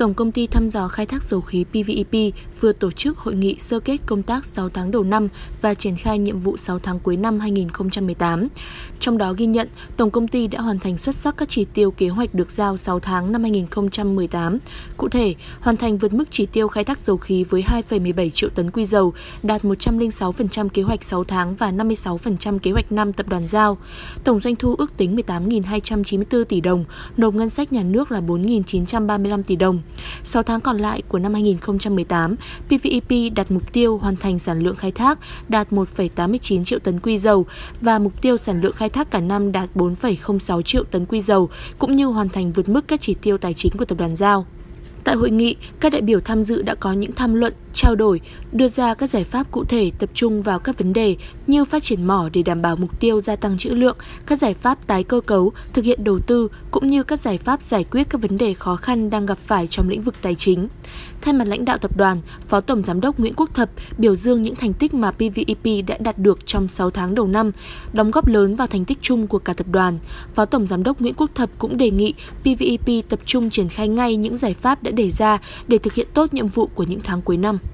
Tổng công ty thăm dò khai thác dầu khí PVEP vừa tổ chức hội nghị sơ kết công tác 6 tháng đầu năm và triển khai nhiệm vụ 6 tháng cuối năm 2018. Trong đó ghi nhận, Tổng công ty đã hoàn thành xuất sắc các chỉ tiêu kế hoạch được giao 6 tháng năm 2018. Cụ thể, hoàn thành vượt mức chỉ tiêu khai thác dầu khí với 2,17 triệu tấn quy dầu, đạt 106% kế hoạch 6 tháng và 56% kế hoạch năm tập đoàn giao. Tổng doanh thu ước tính 18.294 tỷ đồng, nộp ngân sách nhà nước là 4.935 tỷ đồng. 6 tháng còn lại của năm 2018, PVEP đặt mục tiêu hoàn thành sản lượng khai thác đạt 1,89 triệu tấn quy dầu và mục tiêu sản lượng khai thác cả năm đạt 4,06 triệu tấn quy dầu, cũng như hoàn thành vượt mức các chỉ tiêu tài chính của tập đoàn giao. Tại hội nghị, các đại biểu tham dự đã có những tham luận, trao đổi, đưa ra các giải pháp cụ thể tập trung vào các vấn đề như phát triển mỏ để đảm bảo mục tiêu gia tăng trữ lượng, các giải pháp tái cơ cấu, thực hiện đầu tư, cũng như các giải pháp giải quyết các vấn đề khó khăn đang gặp phải trong lĩnh vực tài chính. Thay mặt lãnh đạo tập đoàn, Phó Tổng Giám đốc Nguyễn Quốc Thập biểu dương những thành tích mà PVEP đã đạt được trong 6 tháng đầu năm, đóng góp lớn vào thành tích chung của cả tập đoàn. Phó Tổng Giám đốc Nguyễn Quốc Thập cũng đề nghị PVEP tập trung triển khai ngay những giải pháp đã đề ra để thực hiện tốt nhiệm vụ của những tháng cuối năm.